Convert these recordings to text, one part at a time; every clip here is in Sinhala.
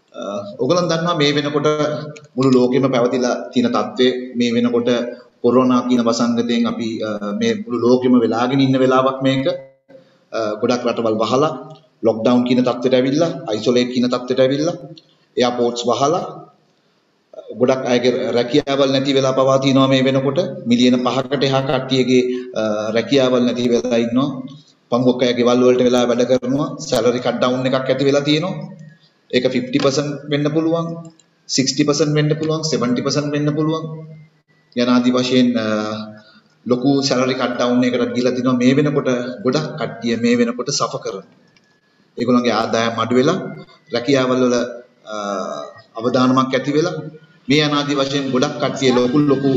ඔයගොල්ලන් දන්නවා මේ වෙනකොට මුළු ලෝකෙම පැවතිලා තියෙන තත්ත්වය මේ වෙනකොට කොරෝනා කියන වසංගතයෙන් අපි මේ මුළු ලෝකෙම වෙලාගෙන ඉන්න වෙලාවක් මේක ගොඩක් රටවල් වහලා ලොක්ඩවුන් කියන තත්ත්වයට ඇවිල්ලා අයිසොලේට් කියන තත්ත්වයට ඇවිල්ලා එයාපෝට්ස් වහලා ගොඩක් අයගේ රැකියාවල් නැති වෙලා පවා තිනවා මේ වෙනකොට මිලියන 5කට එහා කට්ටියගේ රැකියාවල් නැති වෙලා ඉන්නවා පංගුවක් අය ගෙවල් වලට වෙලා වැඩ කරනවා සැලරි කට් ඩවුන් එකක් ඇති වෙලා තියෙනවා ඒක 50% වෙන්න පුළුවන් 60% වෙන්න පුළුවන් 70% වෙන්න පුළුවන් යනාදී වශයෙන් ලොකු සැලරි කට් ඩවුන් එකකට ගිහලා තිනවා මේ වෙනකොට ගොඩක් කට්ටිය මේ වෙනකොට සෆර් කරනවා ඒගොල්ලන්ගේ ආදායම් අඩු වෙලා රැකියාවල් වල අවදානමක් ඇති වෙලා මේ අනාදී වශයෙන් ගොඩක් කට්ටිය ලොකු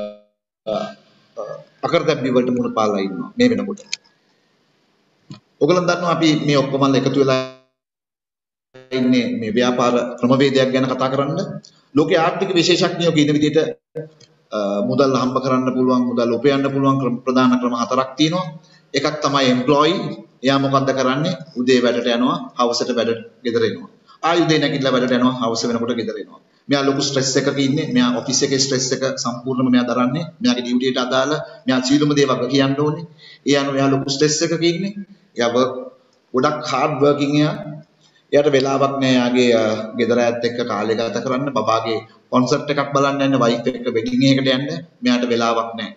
අකරතැබ්බි වලට මුහුණ පාලා ඉන්නවා මේ වෙනකොට. ඔයගොල්ලන් දන්නවා අපි මේ ඔක්කොම එකතු වෙලා ඉන්නේ මේ ව්‍යාපාර ක්‍රමවේදයක් ගැන කතා කරන්න. ලෝකයේ ආර්ථික විශේෂඥයෝ කියන විදිහට මුදල් හම්බ කරන්න පුළුවන් මුදල් උපයන්න පුළුවන් ප්‍රධාන ක්‍රම හතරක් තියෙනවා. එකක් තමයි එම්ප්ලොයි. එයා මොකද්ද කරන්නේ? උදේ වැඩට යනවා, හවසට වැඩට ගෙදර එනවා. ආයුධේ නැගිටලා වැඩට යනවා හවස වෙනකොට ගෙදර එනවා. මෙයා ලොකු ස්ට්‍රෙස් එකක ඉන්නේ. මෙයා ඔෆිස් එකේ ස්ට්‍රෙස් එක සම්පූර්ණයෙන්ම මෙයා දරන්නේ. මෙයාගේ ඩියුටියට අදාළ මෙයා සීලම දේ වග කියන්න ඕනේ. ඒ අනුව එයා ලොකු ස්ට්‍රෙස් එකක ඉන්නේ. එයා ගොඩක් හાર્ඩ් වර්කින් එයා. එයාට වෙලාවක් නෑ එයාගේ ගෙදර ඇත් එක්ක කාලය ගත කරන්න. බබාගේ කොන්සර්ට් එකක් බලන්න යන්න, වයිෆ් එක්ක වෙඩින් එකකට යන්න මෙයාට වෙලාවක් නෑ.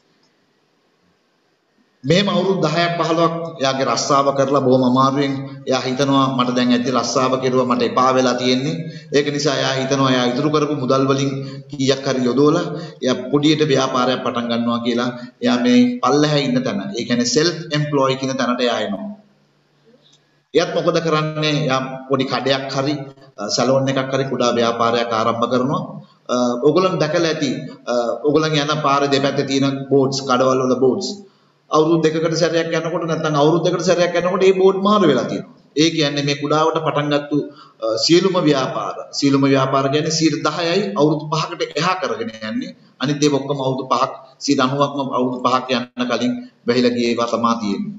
මෙහෙම අවුරුදු 10ක් 15ක් එයාගේ රස්සාව කරලා බොහොම අමාරුවෙන් එයා හිතනවා මට දැන් ඇත්තේ රස්සාව කෙරුවා මට එපා වෙලා තියෙන්නේ ඒක නිසා එයා හිතනවා එයා ඉතුරු කරපු මුදල් වලින් කීයක් හරි යොදවලා එයා පොඩියට ව්‍යාපාරයක් පටන් ගන්නවා කියලා එයා මේ පල්ලෙහා ඉන්න තැන ඒ කියන්නේ self employed කියන තැනට එයා එනවා එයාත් මොකද කරන්නේ එයා පොඩි කඩයක් හරි සැලෝන් එකක් හරි කුඩා ව්‍යාපාරයක් ආරම්භ කරනවා ඕගොල්ලන් දැකලා ඇති ඕගොල්ලන් යන පාරේ දෙපැත්තේ තියෙන බෝඩ්ස් කඩවල වල බෝඩ්ස් අවුරුදු දෙකකට සැරයක් යනකොට නැත්නම් අවුරුදු දෙකකට සැරයක් යනකොට මේ බෝඩ් මාරු වෙලා තියෙනවා. ඒ කියන්නේ මේ කුඩාවට පටන් ගත්තු සියලුම ව්‍යාපාර කියන්නේ 10%යි අවුරුදු 5කට එහා කරගෙන යන්නේ. අනිත් ඒවා ඔක්කොම අවුරුදු 5ක් 90%ක්ම අවුරුදු 5ක් යන්න කලින් වැහිලා ගිය ඒවා තමයි තියෙන්නේ.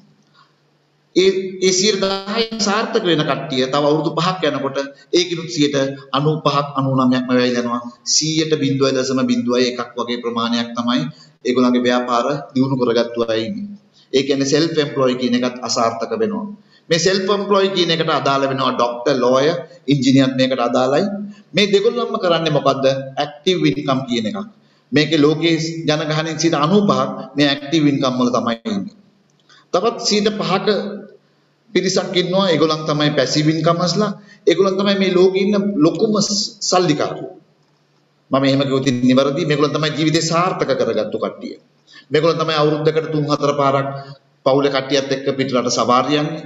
ඒ 10% සාර්ථක වෙන කට්ටිය තව අවුරුදු 5ක් යනකොට ඒකිනුත් 95ක් 99ක්ම වැහිලා යනවා. 100.0.01ක් වගේ ප්‍රමාණයක් තමයි ඒගොල්ලන්ගේ ව්‍යාපාර දියුණු කරගත්තු අය ඉන්නේ. ඒ කියන්නේ self employed කියන එකත් අසාර්ථක වෙනවා. මේ self employed කියන එකට අදාළ වෙනවා doctor, lawyer, engineer මේකට අදාළයි. මේ දෙකොල්ලම කරන්නේ මොකද්ද? active income කියන එකක්. මේකේ ලෝකයේ ජනගහනයෙන් 95ක් මේ active income වල තමයි ඉන්නේ. තවත් 5ක පිරිසක් ඉන්නවා ඒගොල්ලන් තමයි passive incomersලා. ඒගොල්ලන් තමයි මේ ලෝකේ ඉන්න ලොකුම සල්ලිකාරයෝ. මම එහෙම කිව්වොත් නිවැරදි මේගොල්ලන් තමයි ජීවිතේ සාර්ථක කරගත්තු කට්ටිය. මේගොල්ලන් තමයි අවුරුද්දකට 3-4 පාරක් පවුලේ කට්ටියත් එක්ක පිටරට සවාරි යන්නේ.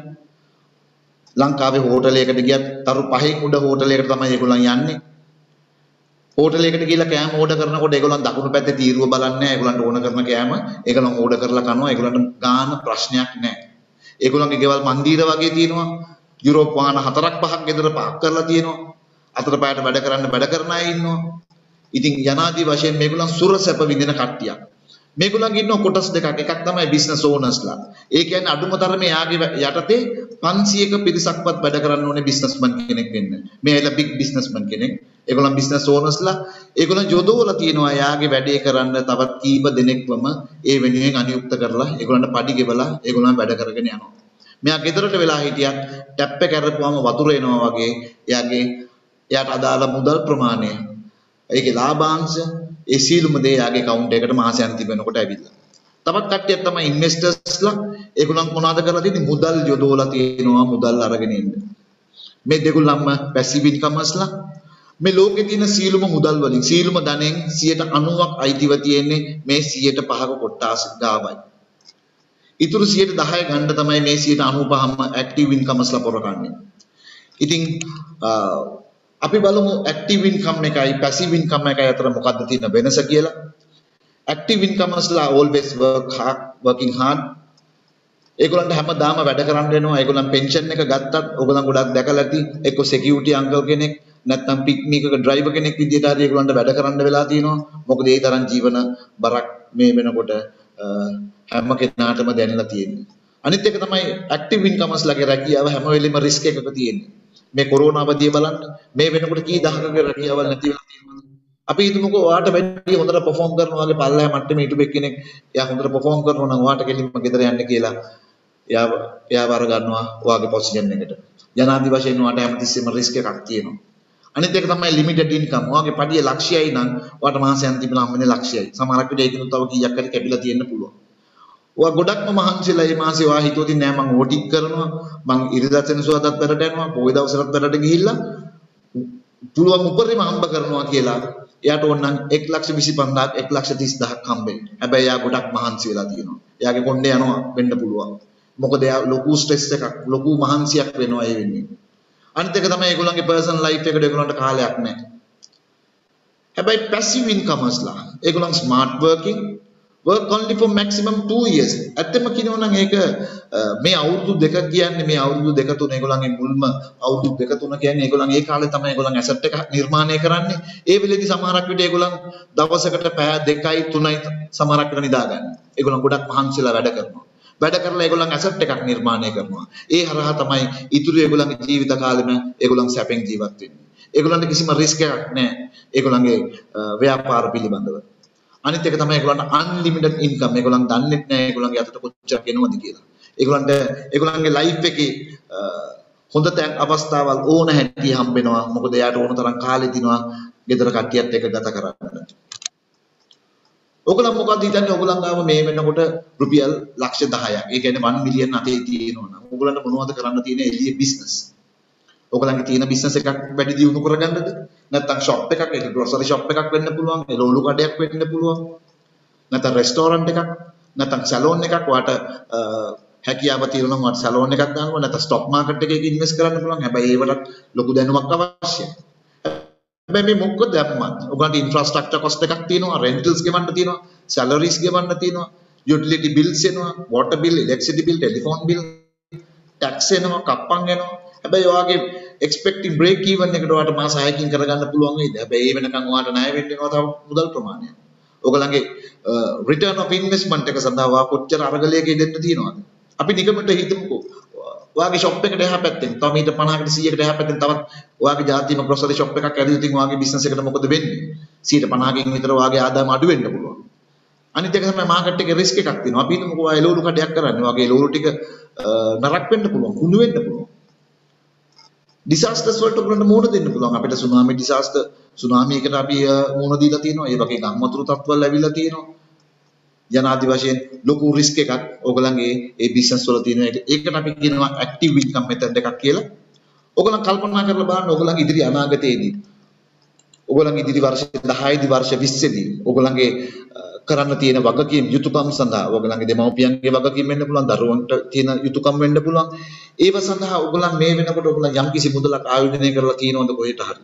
ලංකාවේ හෝටලයකට ගියත් තරු 5න් උඩ හෝටලයකට තමයි ඒගොල්ලන් යන්නේ. හෝටලයකට ගිහලා කෑම ඕඩර් කරනකොට ඒගොල්ලන් දකුණු පැත්තේ තීරුව බලන්නේ නැහැ. ඒගොල්ලන්ට ඕන කරන කෑම ඒගොල්ලන් ඕඩර් කරලා කනවා. ඒගොල්ලන්ට ගාන ප්‍රශ්නයක් නැහැ. ඒගොල්ලන්ගේ ගෙවල් මන්දිර වගේ තියෙනවා. යුරෝප් වාහන 4-5ක් ගෙදර පාක් කරලා තියෙනවා. අතර පායට වැඩ කරන අය ඉන්නවා. ඉතින් යනාදී වශයෙන් මේගොල්ලන් සුරසැප විඳින කට්ටියක්. මේගොල්ලන්ගේ ඉන්න කොටස් දෙකක්. එකක් තමයි බිස්නස් ඕනර්ස්ලා. ඒ කියන්නේ අඩුම තරමේ යාගේ යටතේ 500ක පිරිසක්වත් වැඩ කරන්න ඕනේ බිස්නස්මන් කෙනෙක් වෙන්න. මේ ඇල බිග් බිස්නස්මන් කෙනෙක්. ඒගොල්ලන් බිස්නස් ඕනර්ස්ලා ඒගොල්ලන් යොදවලා තියෙනවා යාගේ වැඩේ කරන්න තවත් කීප දෙනෙක්වම ඒ වෙනුවෙන් අනියුක්ත කරලා ඒගොල්ලන්ට පඩි ගෙවලා ඒගොල්ලන් වැඩ කරගෙන යනවා. මෙයා ගෙදරට වෙලා හිටියත් ටැප් එක කරපුවාම වතුර එනවා වගේ එයාට අදාළ මුදල් ප්‍රමාණය ඒකේ ලාභාංශ ඒ සීලුම දේ යාගේ account එකකට මාසයන් තිබෙනකොට ඇවිල්ලා. තවත් කට්ටියක් තමයි ඉන්වෙස්ටර්ස්ලා. ඒගොල්ලන් මොනවද කරලා තියෙන්නේ? මුදල් යොදවලා තියෙනවා මුදල් අරගෙන ඉන්න. මේ දෙගොල්ලන්ම passive incomersලා. මේ ලෝකේ තියෙන සීලුම මුදල් වලින් සීලුම ධනෙන් 90ක් අයිතිව තියෙන්නේ මේ 105ක කොට්ටාස ගාවයි. ඊටු 10% ගන්න තමයි මේ 95ම active incomersලා පොරකන්නේ. ඉතින් අපි බලමු active income එකයි passive income එකයි අතර මොකක්ද තියෙන වෙනස කියලා. active incomersලා always working hard. ඒගොල්ලන්ට හැමදාම වැඩ කරන්න වෙනවා. ඒගොල්ලන් pension එක ගත්තත් ඕගොල්ලන් ගොඩක් දැකලා ඇති. එක්ක security uncle කෙනෙක් නැත්නම් picnic එක driver කෙනෙක් විදිහට හරි ඒගොල්ලන්ට වැඩ කරන්න වෙලා තියෙනවා. මොකද ඒ තරම් ජීවන බරක් මේ වෙනකොට හැම කෙනාටම දැනෙලා තියෙන්නේ. අනිත් එක තමයි active incomersලාගේ රැකියාව හැම වෙලෙම risk එකක තියෙන්නේ. මේ කොරෝනා අවධිය බලන්න මේ වෙනකොට කී දහකක රැකියාවල් නැති වෙලා තියෙනවද? අපි හිතමුකෝ ඔයාට වැඩි හොඳට perform කරනවා වගේ පල්ලෙහා මට්ටමේ හිටපු එක්කෙනෙක් එයා හොඳට perform කරනවා නම් ඔයාට කෙලින්ම ගෙදර යන්න කියලා එයාව අර ගන්නවා ඔයාගේ පොසිෂන් එකට. ජනාධි වශයෙන් ඔයාට හැමතිස්සෙම රිස්ක් එකක් තියෙනවා. අනිත් එක තමයි ලිමිටඩ් ඉන්කම්. ඔයාගේ පඩිය ලක්ෂයයි නම් ඔයාට මාසෙන් තිබුණා හම්බෙන්නේ ලක්ෂයයි. සමහරක් විට ඒකිනුත් තව කීයක් හරි කැපිලා තියෙන්න පුළුවන්. ඔයා ගොඩක්ම මහන්සිලා මේ මාසේ ඔයා හිතුවොතින් නෑ මං ඕටික් කරනවා මං ඉරිදා සෙනසුරාදාත් වැඩට යනවා පොයි දවසටත් වැඩට ගිහිල්ලා පුළුවන් උපරිම හම්බ කරනවා කියලා එයාට ඕනනම් 1,25,000ක් 1,30,000ක් හම්බෙයි. හැබැයි එයා ගොඩක් මහන්සි වෙලා තියෙනවා. එයාගේ කොණ්ඩේ යනවා වෙන්න පුළුවන්. මොකද එයා ලොකු ස්ට්‍රෙස් එකක් ලොකු මහන්සියක් වෙනවා ඒ වෙන්නේ. අනිත් එක තමයි ඒගොල්ලන්ගේ පර්සනල් ලයිෆ් එකට ඒගොල්ලන්ට කාලයක් නැහැ. හැබැයි පැසිව් ඉන්කමර්ස්ලා ඒගොල්ලන් smart working work only for maximum 2 years. ඇත්තම කියනවා නම් ඒක මේ අවුරුදු දෙක කියන්නේ මේ අවුරුදු දෙක තුන ඒගොල්ලන්ගේ මුල්ම අවුරුදු දෙක තුන කියන්නේ ඒගොල්ලන් ඒ කාලේ තමයි ඒගොල්ලන් ඇසට් එක නිර්මාණය කරන්නේ. ඒ වෙලෙදි සමහරක් විට ඒගොල්ලන් දවසකට පැය 2යි 3යි සමහරක් විට නිදාගන්නේ. ඒගොල්ලන් ගොඩක් මහන්සිලා වැඩ කරනවා. වැඩ කරලා ඒගොල්ලන් ඇසට් එකක් නිර්මාණය කරනවා. ඒ හරහා තමයි ඉතුරු ඒගොල්ලන්ගේ ජීවිත කාලෙම ඒගොල්ලන් සැපෙන් ජීවත් වෙන්නේ. ඒගොල්ලන්ට කිසිම රිස්ක් එකක් නැහැ. ඒගොල්ලන්ගේ ව්‍යාපාර පිළිබඳව. අනිත් එක තමයි ඒගොල්ලන්ට අන්ලිමිටඩ් ඉන්කම්. ඒගොල්ලන් දන්නේ නැහැ ඒගොල්ලන්ගේ අතට කොච්චර ගෙනවද කියලා. ඒගොල්ලන්ගේ ලයිෆ් එකේ හොඳ තැන් අවස්ථාවල් ඕන හැටි හම්බෙනවා. මොකද එයාට ඕන තරම් කාලෙ දිනවා ගෙදර කට්ටියත් එක්ක ගත කරන්න. ඔයගොල්ලන් මොකක්ද හිතන්නේ ඔයගොල්ලන් ගාව මේ වෙනකොට රුපියල් ලක්ෂ 10ක්. ඒ කියන්නේ 1 මිලියන් අතේ තියෙනවා නම් ඔයගොල්ලන්ට මොනවද කරන්න තියෙන්නේ එළියේ බිස්නස්. ඔයගොල්ලන්ගේ තියෙන බිස්නස් එකක් වැඩි දියුණු කරගන්නද? නැත්නම් ෂොප් එකක් ඒක ග්‍රොසරි ෂොප් එකක් වෙන්න පුළුවන්, එළවලු කඩයක් වෙන්න පුළුවන්. නැත්නම් රෙස්ටෝරන්ට් එකක්, නැත්නම් සැලෝන් එකක් වාට හැකියාව තියෙනවා නම් වාට සැලෝන් එකක් දානවා. නැත්නම් ස්ටොක් මාකට් එකේ ඉන්වෙස්ට් කරන්න පුළුවන්. හැබැයි ඒවට ලොකු දැනුමක් අවශ්‍යයි. හැබැයි මේ මොකද දැම්මත් ඔයගොල්ලන්ට ඉන්ෆ්‍රාස්ට්‍රක්චර් කොස්ට් එකක් තියෙනවා, රෙන්ටල්ස් ගෙවන්න තියෙනවා, සැලරිස් ගෙවන්න තියෙනවා, යුටිලිටි බිල්ස් එනවා, water bill, electricity bill, telephone bill, tax එනවා, කප්පන් එනවා. හැබැයි ඔයාගේ එක්ස්පෙක්ටින් බ්‍රේක් ඉවන් එකට ඔයාට මාස 6කින් කරගන්න පුළුවන් වෙයිද? හැබැයි ඒ වෙනකන් ඔයාට ණය වෙන්න වෙනවා තව මුදල් ප්‍රමාණයක්. ඔයගොල්ලන්ගේ රිටර්න් ඔෆ් ඉන්වෙස්ට්මන්ට් එක සඳහා ඔයා කොච්චර අරගලයක ඉදෙන්න තියෙනවද? අපි නිකමට හිතමුකෝ. ඔයාගේ ෂොප් එකට එහා පැත්තෙන් තව මීටර් 50කට 100කට එහා පැත්තෙන් තවත් ඔයාගේ ජාතිම ග්‍රොසරි ෂොප් එකක් ඇදලා ඉතින් ඔයාගේ බිස්නස් එකට මොකද වෙන්නේ? 50කින් විතර ඔයාගේ ආදායම අඩු වෙන්න පුළුවන්. අනිත් එක තමයි මාකට් එකේ රිස්ක් එකක් තියෙනවා. අපි හිතමුකෝ ඔයා එළවලු කඩයක් කරන්නේ. ඔයාගේ එළවලු ටික නරක් වෙන්න පුළුවන්, කුණු වෙන්න පුළුවන්. ඩිසාස්ටර්ස් වලට උගලන්ට මුහුණ දෙන්න පුළුවන්. අපිට සුනාමි ඩිසාස්ටර් සුනාමි එකට අපි මුහුණ දීලා තියෙනවා. ඒ වගේ ගම් වතුරු තත්ත්වවල ඇවිල්ලා තියෙනවා. ජනාධි වශයෙන් ලොකු රිස්ක් එකක් ඕගොල්ලන්ගේ ඒ බිස්නස් වල තියෙන එක. ඒකට අපි කියනවා ඇක්ටිව් ඉන්කම් මෙතඩ් එකක් කියලා. ඕගොල්ලන් කල්පනා කරලා බලන්න ඕගොල්ලන් ඉදිරි අනාගතයේදී ඕගොල්ලන් ඉදිරි වර්ෂ 10 දී වර්ෂ 20 දී ඕගොල්ලන්ගේ කරන්න තියෙන වගකීම් යුතුයකම් සඳහා ඕගොල්ලන්ගේ දෙමව්පියන්ගේ වගකීම් වෙන්න පුළුවන්, දරුවන්ට තියෙන යුතුයකම් වෙන්න පුළුවන්. ඒව සඳහා ඕගොල්ලන් මේ වෙනකොට ඕගොල්ලන් යම්කිසි මුදලක් ආයෝජනය කරලා තියෙනවද කොහෙට හරි?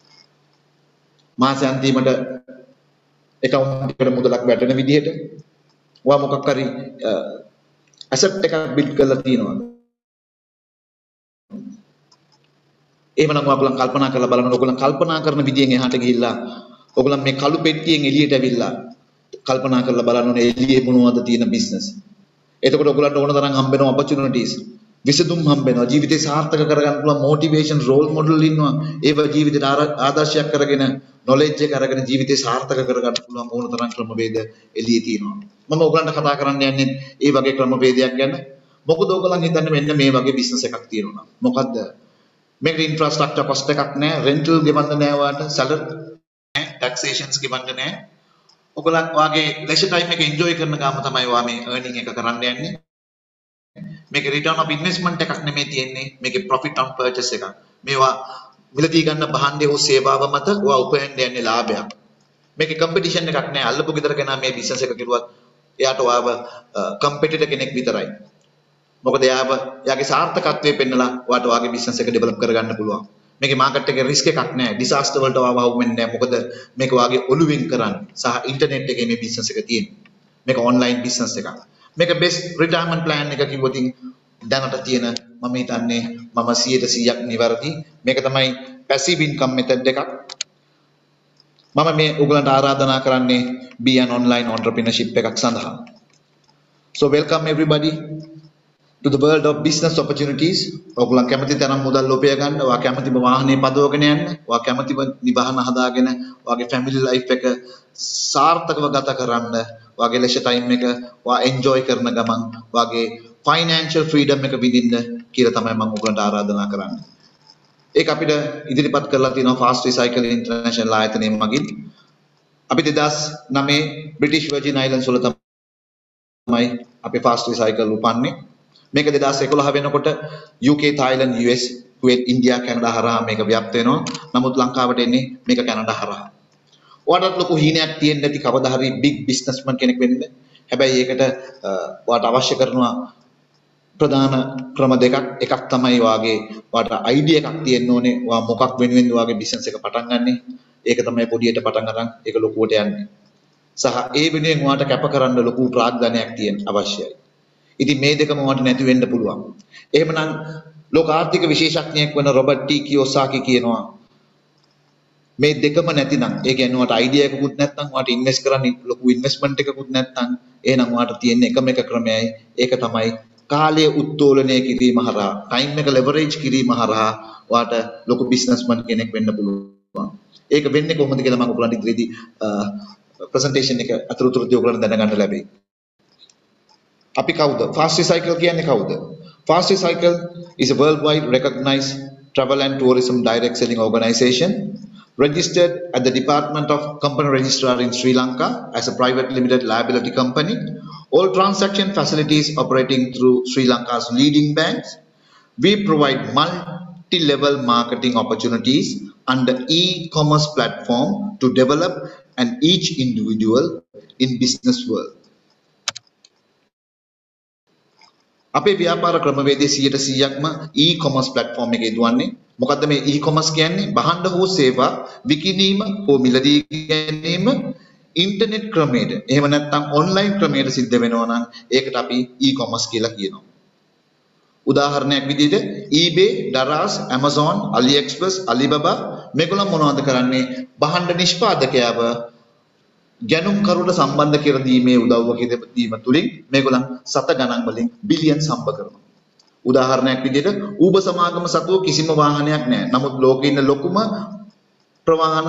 මාස අන්තිමට account එකට මුදලක් වැටෙන විදිහට ඔයා මොකක් හරි asset එකක් build කරලා තියෙනවද? එහෙමනම් ඔයගොල්ලන් කල්පනා කරලා බලන්න. ඔයගොල්ලන් කල්පනා කරන විදියෙන් එහාට ගිහිල්ලා ඔයගොල්ලන් මේ කළු පෙට්ටියෙන් එළියට ඇවිල්ලා කල්පනා කරලා බලන්න ඕනේ එළියේ මොනවද තියෙන බිස්නස්. එතකොට ඔයගොල්ලන්ට ඕන තරම් හම්බෙනවා opportunities. විසඳුම් හම්බෙනවා. ජීවිතේ සාර්ථක කරගන්න පුළුවන් motivation role model ඉන්නවා. ඒව ජීවිතේට ආදර්ශයක් කරගෙන knowledge එක අරගෙන ජීවිතේ සාර්ථක කරගන්න පුළුවන් ඕන තරම් ක්‍රමවේද එළියේ තියෙනවා. මම ඔයගොල්ලන්ට කතා කරන්න යන්නේ ඒ වගේ ක්‍රමවේදයක් ගැන. මොකද ඔයගොල්ලන් හිතන්නේ මෙන්න මේ වගේ බිස්නස් එකක් තියෙනවා. මොකද්ද? මේකට ඉන්ෆ්‍රාස්ට්‍රක්චර් කොස්ට් එකක් නැහැ, රෙන්ටල් ගෙවන්න නැහැ වාට, සැලරි නැහැ, ටැක්සේෂන්ස් ගෙවන්න නැහැ. ඔයගොල්ලන් වාගේ ලෙෂර් ටයිම් එක එන්ජොයි කරන ගාම තමයි ඔයා මේ earning එක කරන්න යන්නේ. මේක රිටර්න් ඔෆ් ඉන්වෙස්ට්මන්ට් එකක් නෙමෙයි තියෙන්නේ. මේකේ ප්‍රොෆිට් ඔන් පර්චේස් එකක්. මේවා මිලදී ගන්න භාණ්ඩය හෝ සේවාව මත ඔයා උපයන්න යන්නේ ලාභයක්. මේකේ කම්පිටිෂන් එකක් නැහැ. අල්ලපු ගෙදර කෙනා මේ බිස්නස් එක කරුවත් එයාට ඔයාව කම්පිටිටර් කෙනෙක් විතරයි. මොකද එයාගේ සාර්ථකත්වයේ පෙන්නලා ඔයාට ඔයාගේ බිස්නස් එක ඩෙවලොප් කරගන්න පුළුවන්. මේකේ මාකට් එකේ රිස්ක් එකක් නැහැ. ඩිසාස්ටර් වලට ඔයාව වහු වෙන්නේ නැහැ. මොකද මේක ඔයාගේ ඔළුවෙන් කරන්නේ. සහ ඉන්ටර්නෙට් එකේ මේ බිස්නස් එක තියෙන්නේ. මේක ඔන්ලයින් බිස්නස් එකක්. මේක බෙස්ට් රිටයර්මන්ට් ප්ලෑන් එක කිව්වොත් දැනට තියෙන මම හිතන්නේ මම 100% නිවැරදි. මේක තමයි පැසිව් ඉන්කම් මෙතඩ් එකක්. මම මේ ඔයගලන්ට ආරාධනා කරන්නේ be an online entrepreneurship එකක් සඳහා. So welcome everybody. to the world of business opportunities. ඔයගොල්ලන් කැමති තරම් මුදල් ලොපය ගන්න, ඔයා කැමතිම වාහනේ පදවගෙන යන්න, ඔයා කැමතිම නිවහන හදාගෙන ඔයාගේ family life එක සාර්ථකව ගත කරන්න, ඔයාගේ leisure time එක ඔයා enjoy කරන ගමන් ඔයාගේ financial freedom එක විඳින්න කියලා තමයි මම ඔයගොල්ලන්ට ආරාධනා කරන්නේ. ඒක අපිට ඉදිරිපත් කරලා තියෙනවා Fast Recycle International ආයතනයෙන් මගින්. අපි 2009 British Virgin Islands වල තමයි අපි Fast Recycle උපන්නේ. මේක 2011 වෙනකොට UK, Thailand, US, Kuwait, India, Canada හරහා මේක ව්‍යාප්ත වෙනවා. නමුත් ලංකාවට එන්නේ මේක කැනඩා හරහා. ඔයාලට ලොකු හීනයක් තියෙන්නේ නැති කවදා හරි big businessman කෙනෙක් වෙන්න. හැබැයි ඒකට ඔයාලට අවශ්‍ය කරනවා ප්‍රධාන ක්‍රම දෙකක්. එකක් තමයි ඔයාට idea එකක් තියෙන්න ඕනේ. ඔයා මොකක් වෙනුවෙන්ද ඔයාගේ business එක පටන් ගන්නෙ. ඒක තමයි පොඩියට පටන් අරන් ඒක ලොකුවට යන්නේ. සහ ඒ වෙනුවෙන් ඔයාට කැප කරන්න ලොකු ප්‍රාග්ධනයක් තියෙන්න අවශ්‍යයි. ඉතින් මේ දෙකම ඔයාලට නැති වෙන්න පුළුවන්. එහෙමනම් ලෝක ආර්ථික විශේෂඥයෙක් වන රොබර්ට් ටී කියෝසාකි කියනවා මේ දෙකම නැතිනම්, ඒ කියන්නේ ඔයාට අයිඩියා එකකුත් නැත්නම්, ඔයාට ඉන්වෙස්ට් කරන්න ලොකු ඉන්වෙස්ට්මන්ට් එකකුත් නැත්නම්, එහෙනම් ඔයාට තියෙන එකම එක ක්‍රමයයි. ඒක තමයි කාලය උත්තෝලනය කිරීම හරහා, ටයිම් එක ලෙවරේජ් කිරීම හරහා ඔයාට ලොකු බිස්නස්මන් කෙනෙක් වෙන්න පුළුවන්. ඒක වෙන්නේ කොහොමද කියලා මම ඔයගොල්ලන්ට ඉදිරියේදී ප්‍රසන්ටේෂන් එක අතුරුතුරදී ඔයගොල්ලන්ට දැනගන්න ලැබෙයි. අපි කවුද? Fast Recycle කියන්නේ කවුද? Fast Recycle is a worldwide recognized travel and tourism direct selling organization registered at the Department of Company Registrar in Sri Lanka as a private limited liability company. All transaction facilities operating through Sri Lanka's leading banks. We provide multi-level marketing opportunities under e-commerce platform to develop and each individual in business world. අපේ ව්‍යාපාර ක්‍රමවේදයේ 100%ක්ම e-commerce platform එකේ දුවන්නේ. මොකද්ද මේ e-commerce කියන්නේ? භාණ්ඩ හෝ සේවා විකිණීම හෝ මිලදී ගැනීම ඉන්ටර්නෙට් ක්‍රමයට, එහෙම නැත්නම් ඔන්ලයින් ක්‍රමයට සිද්ධ වෙනවා නම් ඒකට අපි e-commerce කියලා කියනවා. උදාහරණයක් විදිහට eBay, Daraz, Amazon, AliExpress, Alibaba මේගොල්ලෝ මොනවද කරන්නේ? භාණ්ඩ නිෂ්පාදකයව ගැනුම් කරුට සම්බන්ධ කර දීමේ උදව්ව දීම තුලින් මේගොල්ලන් සත ගණන් වලින් බිලියන් සම්බ කරනවා. උදාහරණයක් විදිහට Uber සමාගම සතුව කිසිම වාහනයක් නැහැ. නමුත් ලෝකේ ඉන්න ලොකුම ප්‍රවාහන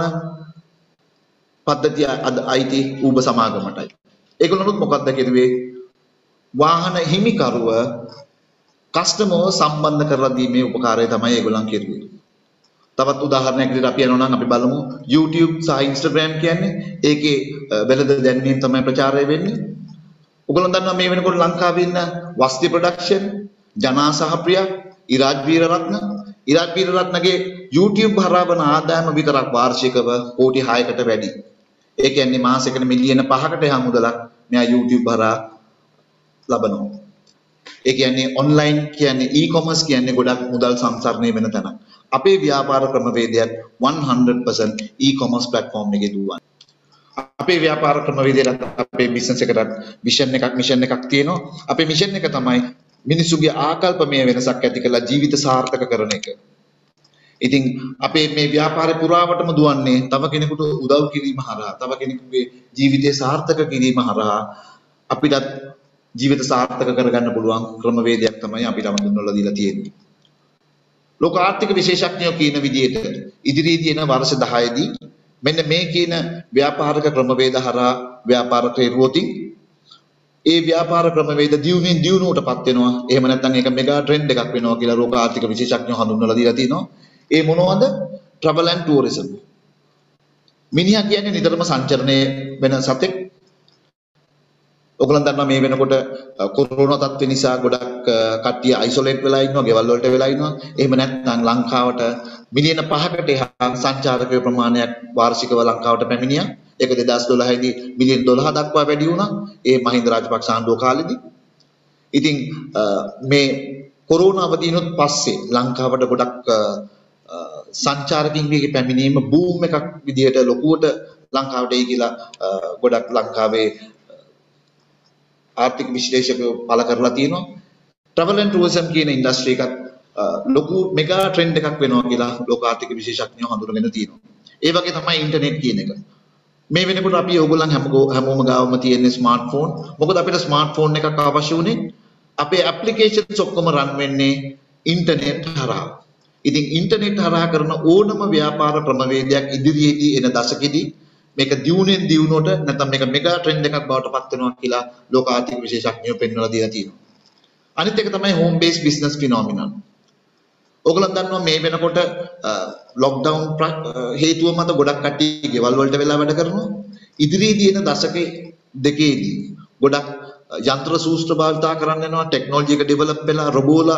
පද්ධතිය අද IT Uber සමාගමටයි. ඒගොල්ලොනුත් මොකක්ද කෙරුවේ? වාහන හිමිකරුව කස්ටමර්ව සම්බන්ධ කරලා දීමේ උපකාරය තමයි ඒගොල්ලන් කෙරුවේ. තවත් උදාහරණයක් විදිහට අපි යනවා නම් අපි බලමු YouTube සහ Instagram කියන්නේ ඒකේ වෙළඳ දැන්වීම තමයි ප්‍රචාරය වෙන්නේ. ඔයගොල්ලෝ දන්නවා මේ වෙනකොට ලංකාවේ ඉන්න වස්ති ප්‍රොඩක්ෂන්, ජනා සහප්‍රියා, ඉරාජ් වීරරත්නගේ YouTube හරහා වන ආදායම විතරක් වාර්ෂිකව කෝටි 6කට වැඩි. ඒ කියන්නේ මාසෙකට මිලියන 5කට එහා මුදලක් මෙයා YouTube හරහා ලබනවා. ඒ කියන්නේ ඔන්ලයින් කියන්නේ e-commerce කියන්නේ ගොඩක් මුදල් සංසරණය වෙන තැන. අපේ ව්‍යාපාර ක්‍රමවේදයක් 100% e-commerce platform එකේ දුවන්නේ. අපේ ව්‍යාපාර ක්‍රමවේදයට අපේ බිස්නස් එකකට විෂන් එකක් තියෙනවා. අපේ මිෂන් එක තමයි මිනිසුගේ ආකල්පමය වෙනසක් ඇති කරලා ජීවිත සාර්ථක කරන එක. ඉතින් අපේ මේ ව්‍යාපාරේ පුරාවටම දුවන්නේ තව කෙනෙකුට උදව් කිරීම හරහා, තව කෙනෙකුගේ ජීවිතය සාර්ථක කිරීම හරහා අපිට ජීවිත සාර්ථක කරගන්න පුළුවන් ක්‍රමවේදයක් තමයි අපිට හඳුන්වලා දීලා තියෙන්නේ. ලෝක ආර්ථික විශේෂඥයෝ කියන විදිහට ඉදිරියේදී එන වර්ෂ 10 දී මෙන්න මේ කියන ව්‍යාපාරික ක්‍රමවේද හරහා ව්‍යාපාර ක්‍රියාවෝතින් ඒ ව්‍යාපාර ක්‍රමවේද දියුණුවෙන් දියුණුවටපත් වෙනවා. එහෙම නැත්නම් ඒක මෙගා ට්‍රෙන්ඩ් එකක් වෙනවා කියලා ලෝක ආර්ථික විශේෂඥයෝ හඳුන්වලා දීලා තිනවා. ඒ මොනවද? travel and tourism. මිනිහා කියන්නේ නිතරම සංචරණය වෙන සතෙක්. ඔයගොල්ලන් දන්නවා මේ වෙනකොට කොරෝනා තත්ත්ව නිසා ගොඩක් කට්ටිය අයිසොලේට් වෙලා ඉන්නවා, ගෙවල් වලට වෙලා ඉන්නවා. එහෙම නැත්නම් ලංකාවට මිලියන 5කට එහා සංචාරකයෝ ප්‍රමාණයක් වාර්ෂිකව ලංකාවට පැමිණියා. ඒක 2012 දී මිලියන 12 දක්වා වැඩි වුණා. ඒ මහින්ද රාජපක්ෂ ආණ්ඩුව කාලෙදී. ඉතින් මේ කොරෝනා අවදීනොත් පස්සේ ලංකාවට ගොඩක් සංචාරකින්ගේ පැමිණීම බූම් එකක් විදිහට ලොකුවට ලංකාවට එයි කියලා ගොඩක් ලංකාවේ ආර්ථික විශ්ලේෂකයෝ පළ කරලා තියෙනවා. travel and tourism කියන ඉන්ඩස්ට්‍රි එකත් ලොකු මෙගා ට්‍රෙන්ඩ් එකක් වෙනවා කියලා ලෝක ආර්ථික විශේෂඥයෝ හඳුනගෙන තියෙනවා. ඒ වගේ තමයි ඉන්ටර්නෙට් කියන එක. මේ වෙනකොට අපි ඕගොල්ලන් හැමෝම ගාවම තියෙන ස්මාර්ට්ෆෝන්. මොකද අපිට ස්මාර්ට්ෆෝන් එකක් අවශ්‍ය උනේ අපේ ඇප්ලිකේෂන්ස් ඔක්කොම රන් වෙන්නේ ඉන්ටර්නෙට් හරහා. ඉතින් ඉන්ටර්නෙට් හරහා කරන ඕනම ව්‍යාපාර ක්‍රමවේදයක් ඉදිරියේදී එන දශකෙදී මේක දියුණුවෙන් දියුණුවට නැත්නම් මේක මෙගා ට්‍රෙන්ඩ් එකක් බවට පත් වෙනවා කියලා ලෝක ආර්ථික විශේෂඥයෝ පෙන්වලා දීලා තියෙනවා. අනිත් එක තමයි හෝම් බේස් බිස්නස් ෆිනොමිනන්. ඔයගොල්ලෝ දන්නවා මේ වෙනකොට ලොක්ඩවුන් හේතුව මත ගොඩක් කට්ටිය ගෙවල් වලට වෙලා වැඩ කරනවා. ඉදිරියේදී එන දශකේ දෙකේදී ගොඩක් යන්ත්‍ර සූත්‍ර භාවිතා කරන්න යනවා, ටෙක්නොලොජි එක ඩෙවලොප් වෙලා රොබෝලා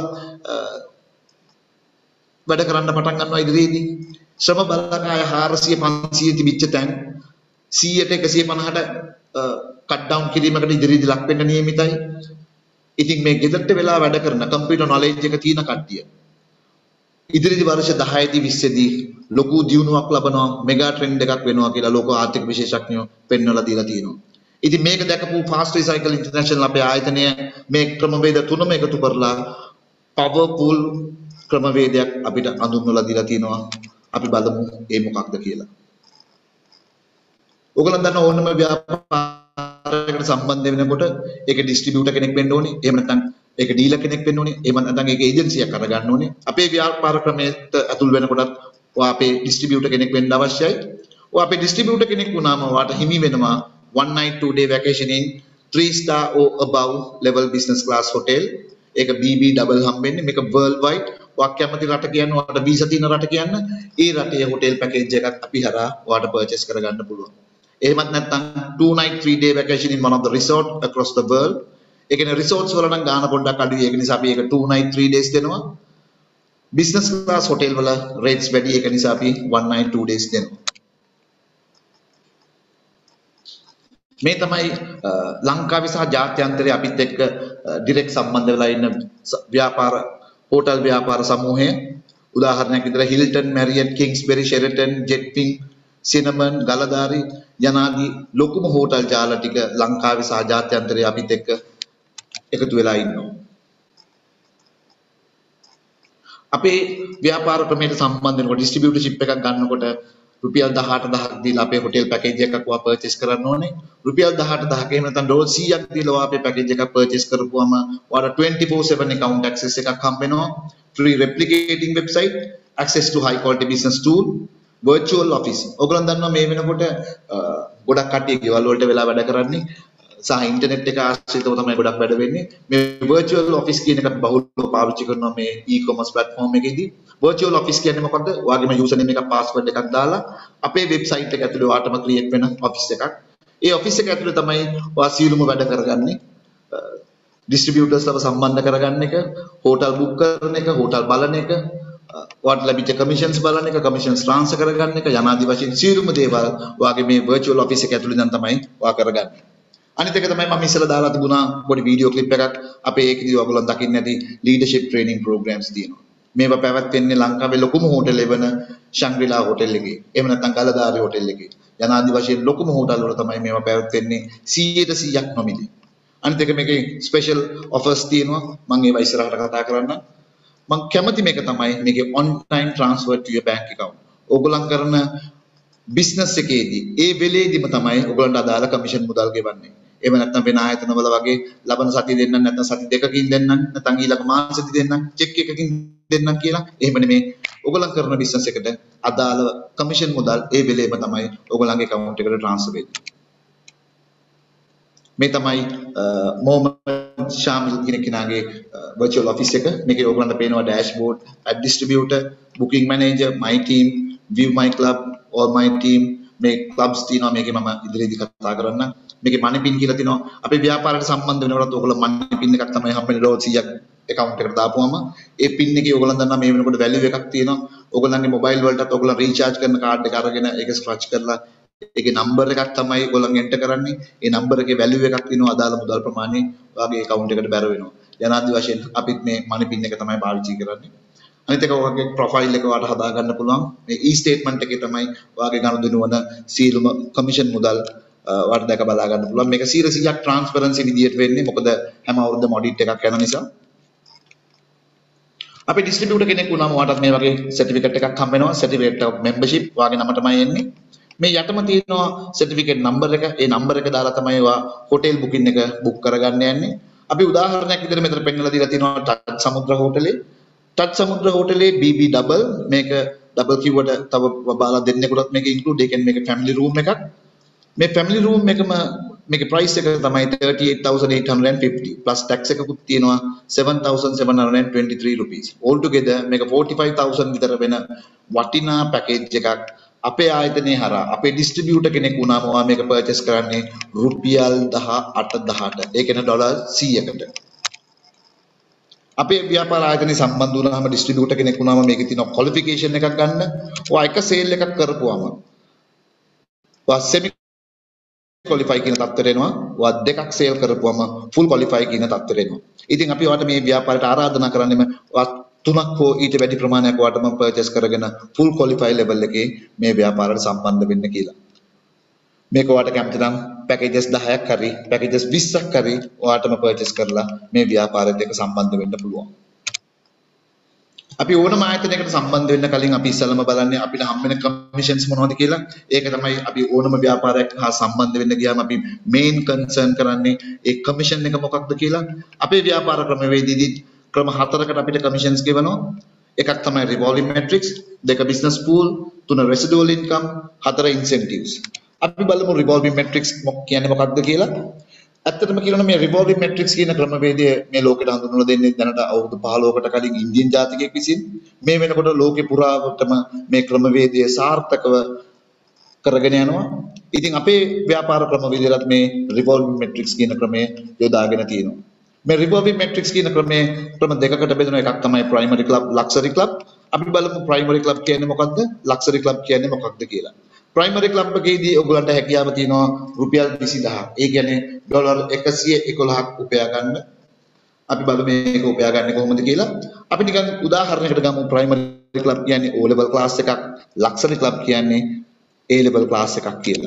වැඩ කරන්න පටන් ගන්නවා ඉදිරියේදී. ශ්‍රම බලකාය 400 500 තිබිච්ච තැන් 100ට 150ට කට් ඩවුන් කිරීමකට ඉදිරියේදී ලක් වෙන්න නියමිතයි. ඉතින් මේ ගෙදරට වෙලා වැඩ කරන කම්පියුටර් නොලෙජ් එක තියෙන කට්ටිය ඉදිරිදි වර්ෂ 10දී 20දී ලොකු දියුණුවක් ලබනවා, මෙගා ට්‍රෙන්ඩ් එකක් වෙනවා කියලා ලෝක ආර්ථික විශේෂඥයෝ පෙන්වලා දීලා තියෙනවා. ඉතින් මේක දැකපු ෆාස්ට් රිසයිකල් ඉන්ටර්නැෂනල් අපේ ආයතනය මේ ක්‍රමවේද තුනම එකතු කරලා පවර්ෆුල් ක්‍රමවේදයක් අපිට අඳුන්වලා දීලා තියෙනවා. අපි බලමු ඒ මොකක්ද කියලා. ඔයගොල්ලන් දන්න ඕනම ව්‍යාපාරයකට සම්බන්ධ වෙනකොට ඒක ඩිස්ට්‍රිබියුටර් කෙනෙක් වෙන්න ඕනේ. එහෙම නැත්නම් ඒක ඩීලර් කෙනෙක් වෙන්න ඕනේ. එහෙම නැත්නම් ඒක ඒජන්සියක් අරගන්න ඕනේ. අපේ ව්‍යාපාර ක්‍රමයට ඇතුල් වෙනකොටත් ඔයා අපේ ඩිස්ට්‍රිබියුටර් කෙනෙක් වෙන්න අවශ්‍යයි. ඔයා අපේ ඩිස්ට්‍රිබියුටර් කෙනෙක් වුණාම ඔයාට හිමි වෙනවා one night 2 day vacation in 3-star or above level business class hotel. ඒක BB double හම්බෙන්නේ. මේක world wide. ඔයා කැමති රට කියන්න, ඔයාට වීසා තියෙන රට කියන්න, ඒ රටේ හොටෙල් පැකේජ් එකක් අපි හරහා ඔයාට පර්චේස් කරගන්න පුළුවන්. එහෙමත් නැත්නම් 2 night 3 day vacation in one of the resort across the world. ඒ කියන්නේ රිසෝර්ට්ස් වල නම් ගාන පොඩ්ඩක් අඩුයි. ඒක නිසා අපි ඒක 2 night 3 days දෙනවා. business class hotel වල rates වැඩි. ඒක නිසා අපි 1 night 2 days දෙනවා. මේ තමයි ලංකාවේ සහ ජාත්‍යන්තරයේ අපිත් එක්ක ඩිරෙක්ට් සම්බන්ධ වෙලා ඉන්න ව්‍යාපාර හෝටල් ව්‍යාපාර සමූහය. උදාහරණයක් විදිහට Hilton, Marriott, Kingsbury, Sheraton, Jetwing, Cinnamon, Galadari යනාදී ලොකුම හෝටල් ජාල ටික ලංකාවේ සහ ජාත්‍යන්තරයේ අපිත් එක්ක එකතු වෙලා ඉන්නවා. අපේ ව්‍යාපාර ක්‍රමයට සම්බන්ධ වෙනකොට ඩිස්ට්‍රිබියුටර්ෂිප් එකක් ගන්නකොට රුපියල් 18000ක් දීලා අපේ හොටෙල් පැකේජ් එකක් ඔයා පර්චේස් කරන්න ඕනේ. රුපියල් 18000ක එහෙම නැත්නම් ඩොලර් 100ක් දීලා ඔයා අපේ පැකේජ් එකක් පර්චේස් කරපුවම ඔයාලට 24/7 account access එකක් හම්බ වෙනවා. free replicating website, access to high quality business tool, virtual office. ඔයගොල්ලන් දන්නවා මේ වෙනකොට ගොඩක් කට්ටිය ගෙවල් වලට වෙලා වැඩ කරන්නේ සහ ඉන්ටර්නෙට් එක ආශ්‍රිතව තමයි ගොඩක් වැඩ වෙන්නේ. මේ virtual office කියන එක අපි බහුලව පාවිච්චි කරනවා මේ e-commerce platform එකේදී. virtual office කියන්නේ මොකද්ද? ඔයාගේම username එකක් password එකක් දාලා අපේ website එක ඇතුලේ ඔයාටම create වෙන office එකක්. ඒ office එක ඇතුලේ තමයි ඔයා සියලුම වැඩ කරගන්නේ. distributors ලව සම්බන්ධ කරගන්න එක, hotel book කරන එක, hotel බලන එක, ඔයාට ලැබිච්ච commissions බලන එක, commissions transfer කරගන්න එක, යනාදී වශයෙන් සියලුම දේවල් ඔයාගේ මේ virtual office එක ඇතුලේ දැන් තමයි ඔයා කරගන්නේ. අනිත් එක තමයි මම ඉස්සෙල්ලා දාලා තිබුණා පොඩි වීඩියෝ ක්ලිප් එකක්. අපේ ඒකදී ඔයගොල්ලෝ දකින්න ඇති leadership training programs තියෙනවා. මේවා පැවැත්වෙන්නේ ලංකාවේ ලොකුම හෝටල් එවන ශංග්‍රීලා හෝටල් එකේ. එහෙම නැත්නම් ගලදාරි හෝටල් එකේ. යනාදී වශයෙන් ලොකුම හෝටල් වල තමයි මේවා පැවැත්වෙන්නේ 100% නොමිලේ. අනිත් එක මේකේ ස්පෙෂල් ඔෆර්ස් තියෙනවා. මම ඒවා ඉස්සරහට කතා කරන්නම්. මම කැමති මේක තමයි මේකේ on time transfer to your bank account. ඕගොල්ලන් කරන බිස්නස් එකේදී ඒ වෙලේදීම තමයි ඔයගොල්ලන්ට අදාළ කමිෂන් මුදල් ගෙවන්නේ. එහෙම නැත්නම් වෙන ආයතනවල වගේ ලබන සති දෙන්නම් නැත්නම් සති දෙකකින් දෙන්නම් නැත්නම් ඊළඟ මාසෙදි දෙන්නම් චෙක් එකකින් දෙන්නම් කියලා. එහෙම නෙමෙයි. ඔයගොල්ලන් කරන බිස්නස් එකට අදාළ කමිෂන් මුදල් ඒ වෙලේම තමයි ඔයගොල්ලන්ගේ account එකට transfer වෙන්නේ. මේ තමයි මොහමඩ් ශාමිල් කියන කෙනාගේ virtual office එක. මේකේ ඔයගොල්ලන්ට පේනවා dashboard, ad distributor, booking manager, my team, view my club, all my team. මේ clubs තියෙනවා. මේකේ මම ඉදිරියේදී කතා කරන්න. මේකේ money pin කියලා තියෙනවා. අපේ ව්‍යාපාරයට සම්බන්ධ වෙනකොට ඔයගොල්ලෝ money pin එකක් තමයි හම්බෙන්නේ ඩොලර් 100ක් account එකට දාපුවම ඒ pin එකේ ඔයගොල්ලන් දන්නා මේ වෙනකොට value එකක් තියෙනවා. ඔයගොල්ලන්ගේ mobile වලටත් ඔයගොල්ලන් recharge කරන card එක අරගෙන ඒක scratch කරලා ඒකේ number එකක් තමයි ඔයගොල්ලන් enter කරන්නේ. ඒ number එකේ value එකක් තියෙනවා. අදාළ මුදල් ප්‍රමාණය ඔයාගේ account එකට බැර වෙනවා. යනාදී වශයෙන් අපිත් මේ money pin එක තමයි පාවිච්චි කරන්නේ. අනිත් එක ඔයගේ ප්‍රොෆයිල් එක ඔයාලට හදා ගන්න පුළුවන්. මේ e-statement එකේ තමයි ඔයාගේ ගනුදෙනු වන සීලම කමිෂන් මුදල් ඔයාලට දැක බලා ගන්න පුළුවන්. මේක 100%ක් ට්‍රාන්ස්පරන්සි විදියට වෙන්නේ. මොකද හැම අවුරුද්දම ඔඩිට් එකක් යන නිසා. අපි ඩිස්ට්‍රිබියුටර් කෙනෙක් වුණාම ඔයාලට මේ වගේ සර්ටිෆිකේට් එකක් හම්බ වෙනවා. සර්ටිෆිකේට් ඔෆ් මෙම්බර්ෂිප් ඔයාගේ නම තමයි එන්නේ. මේ යටම තියෙනවා සර්ටිෆිකේට් නම්බර් එක. ඒ නම්බර් එක දාලා තමයි ඔයා හොටෙල් බුකින් එක බුක් කරගන්න යන්නේ. අපි උදාහරණයක් විදිහට මෙතන පෙන්නලා දීලා තිනවා ටච් සමුද්‍ර හෝටලේ. ටච් සමුද්‍ර හෝටලේ BB ඩබල් මේක ඩබල් කිව්වට තව බාලා දෙන්නෙකුටත් මේක ඉන්ක්ලූඩ්. ඒ කියන්නේ මේක ෆැමිලි රූම් එකක්. මේ ෆැමිලි රූම් එකම මේකේ ප්‍රයිස් එක තමයි 38850 plus tax එකකුත් තියෙනවා 7723 rupees. all together මේක 45000 විතර වෙන වටිනා පැකේජ් එකක්. අපේ ආයතනයේ හරහා අපේ ඩිස්ට්‍රිබියුටර් කෙනෙක් වුණාම ඔයා මේක පර්චේස් කරන්නේ රුපියල් 18,000ට. ඒ කියන්නේ ඩොලර් 100කට. අපේ ව්‍යාපාර ආයතනයේ සම්බන්ධ වුණාම ඩිස්ට්‍රිබියුටර් කෙනෙක් වුණාම මේකේ තියෙන ක්වොලිෆිකේෂන් එකක් ගන්න. ඔයා එක සේල් එකක් කරපුවාම ඔයා සෙමි qualify කියන තත්ත්වයට එනවා. ඔයා දෙකක් සේල් කරපුවම full qualify කියන තත්ත්වයට එනවා. ඉතින් අපි ඔයාලට මේ ව්‍යාපාරයට ආරාධනා කරන්නේම ඔයා තුනක් හෝ ඊට වැඩි ප්‍රමාණයක් ඔයාලටම purchase කරගෙන full qualify level එකේ මේ ව්‍යාපාරයට සම්බන්ධ වෙන්න කියලා. මේක ඔයාලට කැමති නම් packages 10ක් හරි packages 20ක් හරි ඔයාලටම purchase කරලා මේ ව්‍යාපාරයත් එක්ක සම්බන්ධ වෙන්න පුළුවන්. අපි ඕනම ආයතනයකට සම්බන්ධ වෙන්න කලින් අපි ඉස්සෙල්ලාම බලන්නේ අපිට හම් වෙන කමිෂන්ස් මොනවද කියලා. ඒක තමයි අපි ඕනම ව්‍යාපාරයක් හා සම්බන්ධ වෙන්න ගියාම අපි මේන් කන්සර්න් කරන්නේ ඒ කමිෂන් එක මොකක්ද කියලා. අපේ ව්‍යාපාර ක්‍රමවේදයේදී ක්‍රම හතරකට අපිට කමිෂන්ස් ගෙවනවා. එකක් තමයි revolving matrix, දෙක business pool, තුන residual income, හතර incentives. අපි බලමු revolving matrix කියන්නේ මොකක්ද කියලා. ඇත්තටම කියනවා මේ revolving matrix කියන ක්‍රමවේදය මේ ලෝකෙට හඳුන්වලා දෙන්නේ දැනට අවුරුදු 15කට කලින් ඉන්දියන් ජාතිකයෙක් විසින්. මේ වෙනකොට ලෝකේ පුරාවටම මේ ක්‍රමවේදය සාර්ථකව කරගෙන යනවා. ඉතින් අපේ ව්‍යාපාර ක්‍රමවේදයලත් මේ revolving matrix කියන ක්‍රමය යොදාගෙන තියෙනවා. මේ revolving matrix කියන ක්‍රමයේ ක්‍රම දෙකකට බෙදෙනවා. එකක් තමයි primary club, luxury club. අපි බලමු primary club කියන්නේ මොකක්ද? luxury club කියන්නේ මොකක්ද කියලා. primary club එකේදී ඔයගලන්ට හැකියාව තියෙනවා රුපියල් 20000. ඒ කියන්නේ ඩොලර් 111ක් උපයා ගන්න. අපි බලමු මේක උපයා ගන්න කොහොමද කියලා. අපි නිකන් උදාහරණයකට ගමු. primary club කියන්නේ O level class එකක්, luxury club කියන්නේ A level class එකක් කියලා.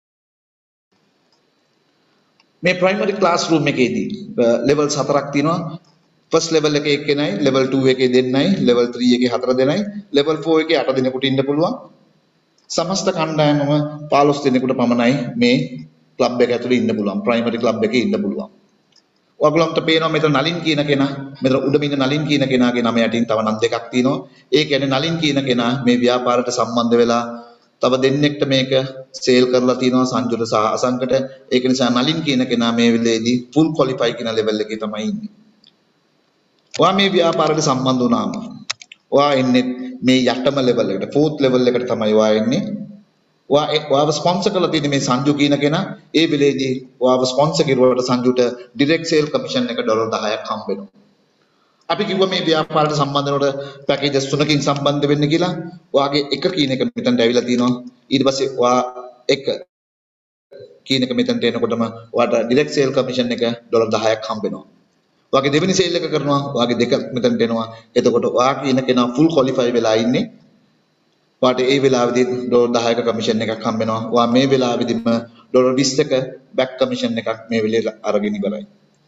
මේ primary classroom එකේදී levels හතරක් තියෙනවා. first level එකේ එක්කෙනයි, level 2 එකේ දෙන්නයි, level 3 එකේ 4 දෙනයි, level 4 එකේ 8 දෙනෙකුට ඉන්න පුළුවන්. සමස්ත කණ්ඩායමම 15 දෙනෙකුට පමණයි මේ ක්ලබ් එක ඇතුලේ ඉන්න පුළුවන්. ප්‍රයිමරි ක්ලබ් එකේ ඉන්න පුළුවන්. ඔයගොල්ලන්ට පේනවා මෙතන නලින් කියන කෙනා, මෙතන උඩම ඉන්න නලින් කියන කෙනාගේ නම යටින් තව නම් දෙකක් තියෙනවා. ඒ කියන්නේ නලින් කියන කෙනා මේ ව්‍යාපාරයට සම්බන්ධ වෙලා තව දෙන්නෙක්ට මේක සේල් කරලා තියෙනවා සංජුට සහ අසංකට. ඒක නිසා නලින් කියන කෙනා මේ වෙලේදී full qualify කියන level එකේ තමයි ඉන්නේ. ඔයා මේ ව්‍යාපාරයට සම්බන්ධ වුණාම ඔයා ඉන්නේ මේ යටම level එකට, fourth level එකට තමයි ඔයා එන්නේ. ඔයාව ස්පොන්සර් කරලා තියෙන මේ සංජු කියන කෙනා ඒ වෙලේදී ඔයාව ස්පොන්සර් කරුවට සංජුට direct sale commission එක ඩොලර් 10ක් හම්බ වෙනවා. අපි කිව්වා මේ ව්‍යාපාරයට සම්බන්ධ වෙනකොට packages තුනකින් සම්බන්ධ වෙන්න කියලා. ඔයාගේ එක කියන එක මෙතනට ඇවිල්ලා තිනවා. ඊට පස්සේ ඔයා එක කියන එක මෙතනට එනකොටම ඔයාට direct sale commission එක ඩොලර් 10ක් හම්බ වෙනවා. ඔයාගේ දෙවෙනි සේල් එක කරනවා, ඔයාගේ දෙක මෙතනට එනවා. එතකොට ඔයා කියන කෙනා full qualify වෙලා ඉන්නේ. ඔයාට ඒ වෙලාවෙදී ඩොලර් 10ක කමිෂන් එකක් හම්බ වෙනවා. ඔයා මේ වෙලාවෙදිම ඩොලර් 20ක බැක් කමිෂන් එකක් මේ වෙලේ අරගෙන ඉවරයි.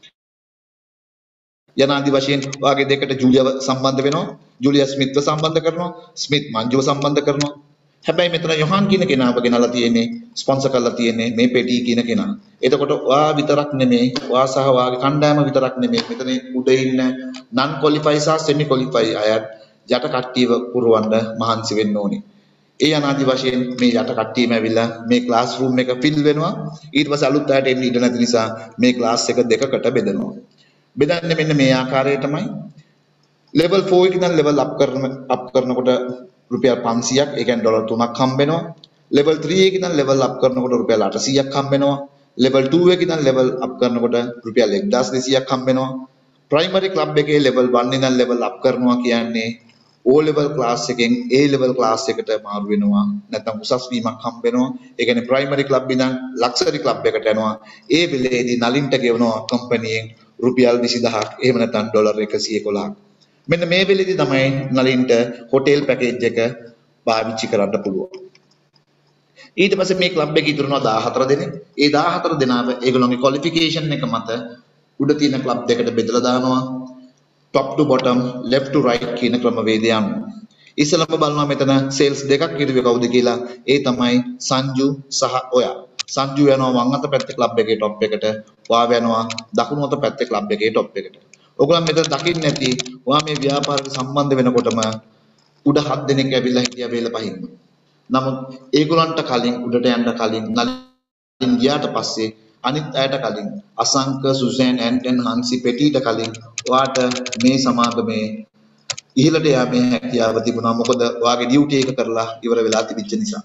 යනාදි වශයෙන් ඔයාගේ දෙකට ජූලියව සම්බන්ධ වෙනවා. ජූලියා ස්මිත්ව සම්බන්ධ කරනවා. ස්මිත් මංජුව සම්බන්ධ කරනවා. හැබැයි මෙතන යොහාන් කියන කෙනාව ගෙනලා තියෙන්නේ, ස්පොන්සර් කරලා තියෙන්නේ මේ පෙටි කියන කෙනා. එතකොට ඔයා විතරක් නෙමෙයි, ඔයා සහ ඔයාගේ කණ්ඩායම විතරක් නෙමෙයි. මෙතන උඩ ඉන්න non qualify සහ semi qualify අයත් යට කට්ටියව පුරවන්න මහන්සි වෙන්න ඕනේ. ඒ අනාදි වශයෙන් මේ යට කට්ටියම ඇවිල්ලා මේ ක්ලාස් රූම් එක ෆිල් වෙනවා. ඊට පස්සේ අලුත් අයට එන්න ඉඩ නැති නිසා මේ ක්ලාස් එක දෙකකට බෙදනවා. බෙදන්නේ මෙන්න මේ ආකාරයටමයි. level 4 එක ඉඳන් level up කරනකොට රුපියල් 500ක්, ඒ කියන්නේ ඩොලර් 3ක් හම්බ වෙනවා. level 3 එක ඉඳන් level up කරනකොට රුපියල් 800ක් හම්බ වෙනවා. level 2 එක ඉඳන් level up කරනකොට රුපියල් 1200ක් හම්බ වෙනවා. primary club එකේ level 1 ඉඳන් level up කරනවා කියන්නේ O level class එකෙන් A level class එකට මාරු වෙනවා. නැත්නම් උසස් වීමක් හම්බ වෙනවා. ඒ කියන්නේ primary club ඉඳන් luxury club එකට යනවා. ඒ වෙලේදී නලින්ට ගෙවනවා කම්පැනියෙන් රුපියල් 20000ක්, එහෙම නැත්නම් ඩොලර් 111ක්. මෙන්න මේ වෙලේදී තමයි නලින්ට හොටෙල් පැකේජ් එක පාවිච්චි කරන්න පුළුවන්. ඊට පස්සේ මේ ක්ලබ් එකේ ඉතුරුනවා 14 දෙනෙක්. ඒ 14 දෙනාව ඒගොල්ලෝගේ ක්වොලිෆිකේෂන් එක මත උඩ තියෙන ක්ලබ් දෙකට බෙදලා දානවා. top to bottom, left to right කියන ක්‍රමවේදය අනුව. ඉස්සෙල්ලාම බලනවා මෙතන sales දෙකක් ඉරුවේ කවුද කියලා. ඒ තමයි සංජු සහ ඔයා. සංජු යනවා වම් අත පැත්තේ ක්ලබ් එකේ টොප් එකට. වාව යනවා දකුණු අත පැත්තේ ක්ලබ් එකේ টොප් එකට. ඔයගොල්ලන් මෙතන දකින්න නැති ඔයා මේ ව්‍යාපාරයට සම්බන්ධ වෙනකොටම උඩ 7 දෙනෙක් ඇවිල්ලා හිටියා වේල පහින්ම. නමුත් ඒගොල්ලන්ට කලින් උඩට යන්න කලින් නලින් ගියාට පස්සේ අනිත් අයට කලින් අසංක සුසෑන් ඇන්ටන් හන්සි පෙටීට කලින් ඔයාට මේ සමාගමේ ඉහළට යාමේ හැකියාව තිබුණා. මොකද ඔයාගේ ඩියුටි එක කරලා ඉවර වෙලා තිබිච්ච නිසා.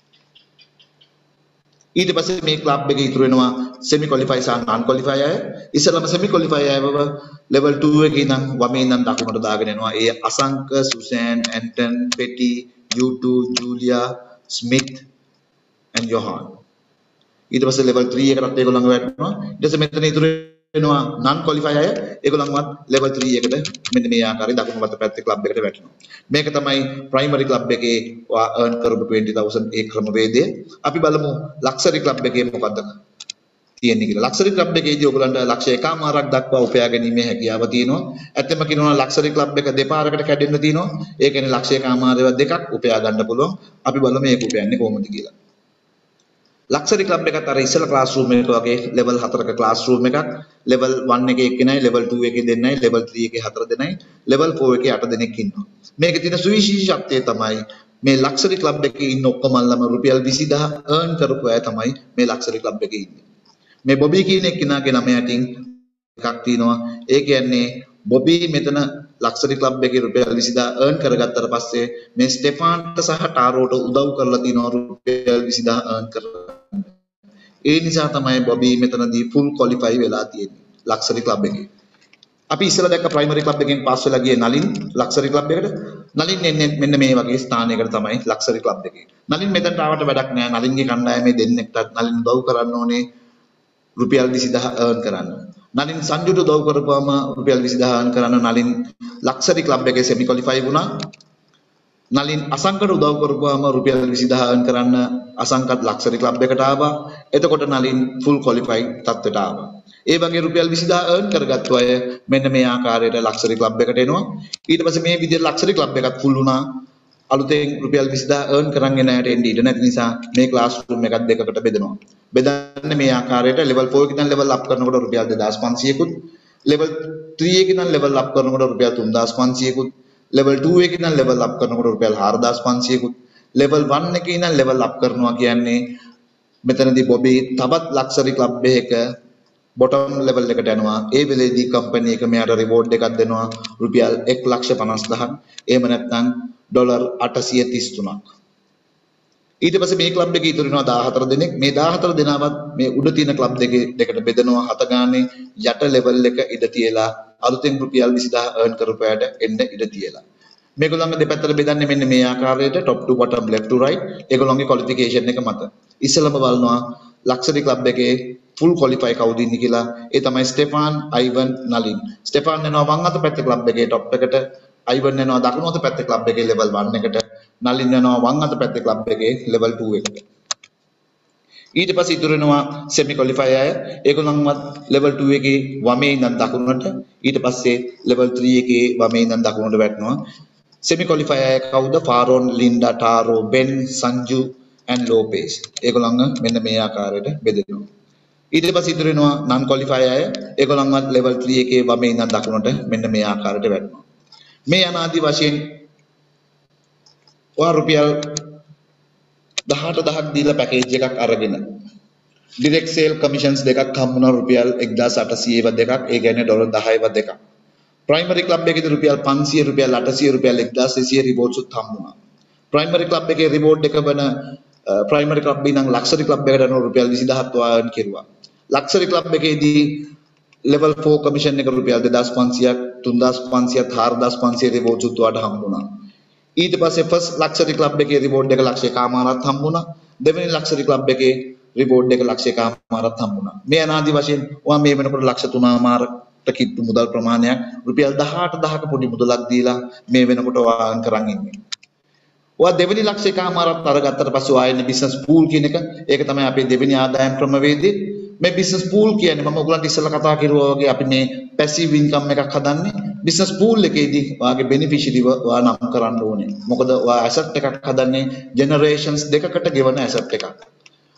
ඊට පස්සේ මේ ක්ලබ් එකේ ඉතුරු වෙනවා semi qualify සහ non qualify අය. ඉස්සෙල්ලාම semi qualify අයව level 2 එකේ ඉඳන් වමේ ඉඳන් දකුණට දාගෙන යනවා. ඒ අසංක සුසෑන් ඇන්ටන් පෙටි යූටු ජූලියා ස්මිත් and යොහාන්. ඊට පස්සේ level 3 එකටත් ඒගොල්ලන්ව වැටෙනවා. ඊට පස්සේ මෙතන ඉතුරු වෙනවා non qualify අය. ඒගොල්ලන්වත් level 3 එකට මෙන්න මේ ආකාරයෙන් දකුණු පැත්ත පැත්තේ ක්ලබ් එකට වැටෙනවා. මේක තමයි primary club එකේ earn කරපු 20000 ඒ ක්‍රමවේදය. අපි බලමු luxury club එකේ මොකද්ද තියෙන්නේ කියලා. luxury club එකේදී ඔයගොල්ලන්ට ලක්ෂ එකමාරක් දක්වා උපයා ගැනීමේ හැකියාව තියෙනවා. ඇත්තම කියනවා luxury club එක දෙපාරකට කැඩෙන්න තියෙනවා. ඒ කියන්නේ ලක්ෂ එකමාරව දෙකක් උපයා ගන්න පුළුවන්. අපි බලමු මේක උපයන්නේ කොහොමද කියලා. ලක්ෂරි ක්ලබ් එකත් අර ඉස්සල ක්ලාස් රූම් එක වගේ level 4ක ක්ලාස් රූම් එකක් level 1 එකේ එක්කෙනයි level 2 එකේ දෙන්නයි level 3 එකේ 4 දෙනයි level 4 එකේ 8 දෙනෙක් ඉන්නවා. මේකේ තියෙන සුවිශේෂීත්වය තමයි මේ ලක්ෂරි ක්ලබ් එකේ ඉන්න ඔක්කොමල්ලම රුපියල් 20000 earn කරපු අය තමයි මේ ලක්ෂරි ක්ලබ් එකේ ඉන්නේ. මේ බොබි කියන එක්කෙනාගේ නම යටින් එකක් තියෙනවා. ඒ කියන්නේ බොබි මෙතන ලක්ෂරි ක්ලබ් එකේ රුපියල් 20000 earn කරගත්තට පස්සේ මේ ස්ටෙෆාන්ට සහ ටාරෝට උදව් කරලා තිනවා රුපියල් 20000 earn කරලා. ඒ නිසා තමයි බොබි මෙතනදී full qualify වෙලා තියෙන්නේ ලක්ෂරි ක්ලබ් එකේ. අපි ඉස්සෙල්ලා දැක්ක primary club එකෙන් පාස් වෙලා ගියේ නලින් ලක්ෂරි ක්ලබ් එකට. නලින් එන්නේ මෙන්න මේ වගේ ස්ථානයකට තමයි ලක්ෂරි ක්ලබ් එකේ. නලින් මෙතනට ආවට වැඩක් නෑ. නලින්ගේ කණ්ඩායමේ දෙන්නෙක්ට නලින් උදව් කරන්න ඕනේ රුපියල් 20000 earn කරන්න. නලින් සංජුට උදව් කරපුවාම රුපියල් 20000 earn කරන්න නලින් ලක්ෂරි ක්ලබ් එකේ semi qualify වුණා. නලින් අසංකට උදව් කරපුවාම රුපියල් 20000 earn කරන්න අසංකත් ලක්ෂරි ක්ලබ් එකට ආවා. එතකොට නලින් full qualify තත්ත්වයට ආවා. ඒ වගේ රුපියල් 20000 earn කරගත්තු අය මෙන්න මේ ආකාරයට ලක්ෂරි ක්ලබ් එකට එනවා. ඊට පස්සේ මේ විදිහට ලක්ෂරි ක්ලබ් එකත් full වුණා. අලුතෙන් රුපියල් 20000 earn කරන් එන අයට එන්න ඉඩ නැති නිසා මේ ක්ලාස් රූම් එකත් දෙකකට බෙදනවා. බෙදන්නේ මේ ආකාරයට level 4 එකකින් level up කරනකොට රුපියල් 2500කුත් level 3 එකකින් level up කරනකොට රුපියල් 3500කුත් level 2 එකකින් level up කරනකොට රුපියල් 4500කුත් level 1 එකේ ඉඳන් level up කරනවා කියන්නේ මෙතනදී බොබි තවත් ලක්ෂරි ක්ලබ් එකක bottom level එකට යනවා. ඒ වෙලේදී කම්පැනි එක මෙයාට reward එකක් දෙනවා රුපියල් 1,50,000. එහෙම නැත්නම් ඩොලර් 833ක්. ඊට පස්සේ මේ ක්ලබ් එකේ ඉතුරු වෙනවා 14 දෙනෙක්. මේ 14 දෙනාවත් මේ උඩ තියෙන ක්ලබ් දෙකට බෙදනවා 7 ගානේ යට level එක ඉඳ තියලා අලුතෙන් රුපියල් 20000 earn කරපුවාට එන්න ඉඩ තියලා. මේගොල්ලන්ගේ දෙපැත්තට බෙදන්නේ මෙන්න මේ ආකාරයට top to bottom left to right. ඒගොල්ලන්ගේ qualification එක මත. ඉස්සෙල්ලම බලනවා ලක්ෂරි ක්ලබ් එකේ full qualify කවුද ඉන්නේ කියලා. ඒ තමයි ස්ටෙෆාන්, අයිවන්, නලින්. ස්ටෙෆාන් යනවා වම් අත පැත්තේ ක්ලබ් එකේ top එකට. අයිවන් යනවා දකුණු අත පැත්තේ ක්ලබ් එකේ level 1 එකට. නලින් යනවා වම් අත පැත්තේ ක්ලබ් එකේ level 2 එකට. ඊට පස්සේ ඉතුරු වෙනවා semi qualify අය. ඒගොල්ලන්වත් level 2 එකේ වමේ ඉඳන් දකුණට. ඊට පස්සේ level 3 එකේ වමේ ඉඳන් දකුණට වැටෙනවා. semi qualify අය කවුද? ෆාරෝන්, ලින්ඩා, ටාරෝ, බෙන්, සංජු and ලෝපේස්. ඒගොල්ලන්ව මෙන්න මේ ආකාරයට බෙදෙනවා. ඊට පස්සේ ඉතුරු වෙනවා non qualify අය. ඒගොල්ලන්වත් level 3 එකේ වමේ ඉඳන් දකුණට මෙන්න මේ ආකාරයට වැටෙනවා. මේ අනාදි වශයෙන් ඔයා රුපියල් 18000ක් දීලා පැකේජ් එකක් අරගෙන direct sale commissions දෙකක් හම්බුණා රුපියල් 1800ව දෙකක්. ඒ කියන්නේ ඩොලර් 10ව දෙකක්. primary club එකේදී රුපියල් 500 රුපියල් 800 රුපියල් 1200 rewards උත් හම්බුණා. primary club එකේ reward එක වෙන primary club ඉඳන් luxury club එකට යන රුපියල් 20000ක් වායන් කෙරුවා. luxury club එකේදී level 4 commission එක රුපියල් 2500ක් 3500ක් 4500 rewards උත් වාට හම්බුණා. ඊට පස්සේ first luxury club එකේ reward එක ලක්ෂ එකමාරක් හම්බුණා. දෙවෙනි luxury club එකේ reward එක ලක්ෂ එකමාරක් හම්බුණා. මේ අනාදි වශයෙන් ඔයා මේ වෙනකොට ලක්ෂ 3මාරකට කිට්ටු මුදල් ප්‍රමාණයක් රුපියල් 18000ක පොඩි මුදලක් දීලා මේ වෙනකොට ඔයා earn කරන් ඉන්නේ. ඔයා දෙවෙනි ලක්ෂ එකමාරක් අරගත්තට පස්සේ ඔයා ඉන්නේ business pool කියන එක. ඒක තමයි අපේ දෙවෙනි ආදායම් ක්‍රමවේදය. මේ business pool කියන්නේ මම ඔයගලන්ට ඉස්සෙල්ලා කතා කරුවා වගේ අපි මේ passive income එකක් හදන්නේ. business pool එකේදී ඔයාගේ beneficiary ඔයා නම් කරන්න ඕනේ. මොකද ඔයා asset එකක් හදන්නේ generations දෙකකට ගෙවන asset එකක්.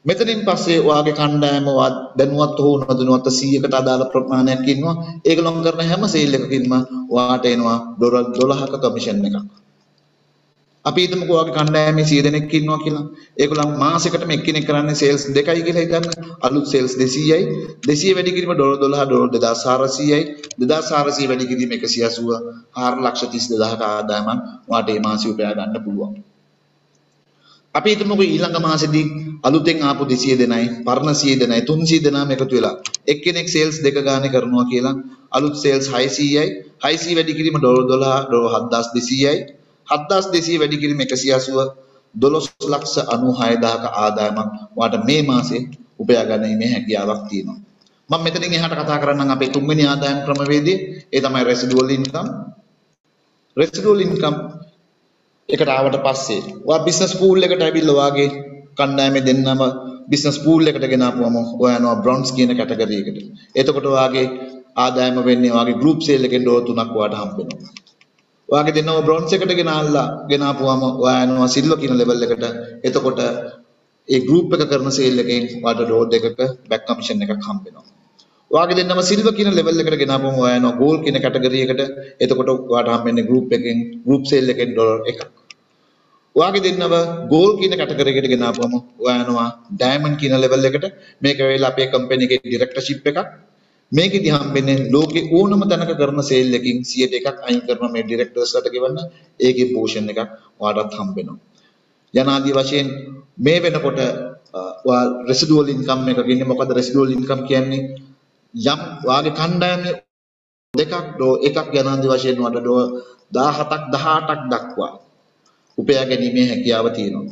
මෙතනින් පස්සේ ඔයාගේ කණ්ඩායම දැනුවත් හෝ නොදැනුවත් 100කට අදාළ ප්‍රමාණයක් ඉන්නවා. ඒගොල්ලෝ කරන හැම සේල් එකකින්ම ඔයාට එනවා ඩොලර් 12ක කමිෂන් එකක්. අපි හිතමුකෝ ඔයාගේ කණ්ඩායමේ 100 දෙනෙක් ඉන්නවා කියලා. ඒගොල්ලන් මාසෙකටම එක්කෙනෙක් කරන්නේ සේල්ස් 2යි කියලා හිතන්න. අලුත් සේල්ස් 200යි. 200 වැඩි කිරීම ඩොලර් 12 ඩොලර් 2400යි. 2400 වැඩි කිරීම 180 4,32,000ක ආදායමක් ඔයාට මේ මාසෙ උපයා ගන්න පුළුවන්. අපි හිතමුකෝ ඊළඟ මාසෙදී අලුතෙන් ආපු 200 දෙනයි පරණ 100 දෙනයි 300 දෙනාම එකතු වෙලා එක්කෙනෙක් සේල්ස් දෙක ගානේ කරනවා කියලා අලුත් සේල්ස් 600යි 600 වැඩි කිරීම ඩොලර් 12 ඩොලර් 7200යි 7200 වැඩි කිරීම 180 12,96,000ක ආදායමක් ඔයාලට මේ මාසේ උපයා ගැනීමේ හැකියාවක් තියෙනවා. මම මෙතනින් එහාට කතා කරන්නම් අපේ තුන්වෙනි ආදායම් ක්‍රමවේදය. ඒ තමයි රෙසිඩුවල් ඉන්කම්. රෙසිඩුවල් ඉන්කම් එකට ආවට පස්සේ ඔයා බිස්නස් පූල් එකට ඇවිල්ලා ඔයාගේ කණ්ඩායමේ දෙන්නම බිස්නස් පූල් එකට ගෙනාපුවම ඔයා යනවා බ්‍රොන්ස් කියන කැටගරි එකට. එතකොට ඔයාගේ ආදායම වෙන්නේ ඔයාගේ ගෲප් සේල් එකෙන් ඩොලර් 3ක් ඔයාට හම්බ වෙනවා. ඔයාගේ දෙන්නම බ්‍රොන්ස් එකට ගෙනාපුවම ඔයා යනවා සිල්වර් කියන ලෙවල් එකට. එතකොට ඒ ගෲප් එක කරන සේල් එකෙන් ඔයාට ඩොලර් 2ක බැක් කමිෂන් එකක් හම්බ වෙනවා. ඔයාගේ දෙන්නම සිල්වර් කියන ලෙවල් එකට ගෙනාපුවම ඔයා යනවා ගෝල්ඩ් කියන කැටගරි එකට. එතකොට ඔයාට හම්බ වෙන්නේ ගෲප් එකෙන් ගෲප් සේල් එකෙන් ඩොලර් 1ක්. ඔයාගේ දෙන්නව ගෝල්ඩ් කියන කැටගරි එකට ගෙනාපුවම ඔයා යනවා ඩයමන්ඩ් කියන ලෙවල් එකට. මේක වෙලා අපේ කම්පැනි එකේ ඩිරෙක්ටර්ෂිප් එකක්. මේකෙදි හම්බෙන්නේ ලෝකේ ඕනම තැනක කරන සේල් එකකින් 100ට එකක් අයින් කරන මේ ඩිරෙක්ටර්ස්ලාට ගෙවන්න ඒකේ පෝෂන් එකක් ඔයාටත් හම්බ වෙනවා. යනාදී වශයෙන් මේ වෙනකොට ඔයා රෙසිඩුවල් ඉන්කම් එක ගන්නේ මොකද රෙසිඩුවල් ඉන්කම් කියන්නේ යම් ඔයාගේ කණ්ඩායමේ දෙකක් එකක් යනාදී වශයෙන් ඔයාට 17ක් 18ක් දක්වා උපයා ගැනීමේ හැකියාව තියෙනවා.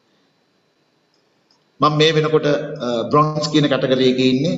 මම මේ වෙනකොට බ්‍රොන්ස් කියන කැටගරි එකේ ඉන්නේ.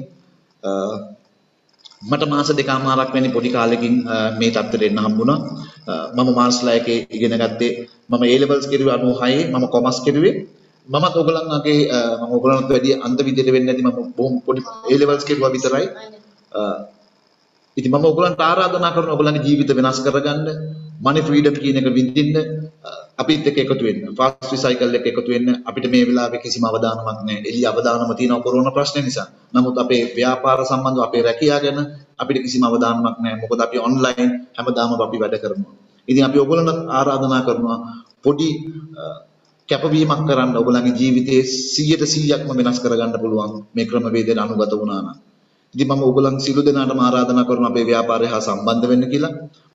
මට මාස දෙකමාරක් වෙන්නේ පොඩි කාලෙකින් මේ තත්ත්වයට එන්න හම්බුණා. මම මාර්ස්ලා එකේ ඉගෙන ගත්තේ මම A levels කෙරුවේ 96 මම කොමර්ස් කෙරුවේ. මමත් ඔයගලන්ගේ මම ඔයගලන්ට වැඩි අන්ත විදියට වෙන්නේ නැති මම බොහොම පොඩි A levels කෙරුවා විතරයි. ඉතින් මම ඔයගලන්ට ආරාධනා කරනවා ඔයගලන්ගේ ජීවිත වෙනස් කරගන්න money freedom කියන එක විඳින්න අපිත් එක්ක එකතු වෙන්න. fast recycle එක එකතු වෙන්න. අපිට මේ වෙලාවේ කිසිම අවදානමක් නැහැ. එළිය අවදානම තියෙනවා කොරෝනා ප්‍රශ්නේ නිසා. නමුත් අපේ ව්‍යාපාර සම්බන්ධව අපේ රැකියාව ගැන අපිට කිසිම අවදානමක් නැහැ. මොකද අපි online හැමදාම අපි වැඩ කරනවා. ඉතින් අපි ඔයගලන්ට ආරාධනා කරනවා පොඩි කැපවීමක් කරන්න ඔයගලන්ගේ ජීවිතයේ 100%ක්ම වෙනස් කරගන්න පුළුවන් මේ ක්‍රමවේදයට අනුගත වුණා නම්. ඉතින් මම ඔයගලන් සියලු දෙනාටම ආරාධනා කරනවා අපේ ව්‍යාපාරය හා සම්බන්ධ වෙන්න කියලා.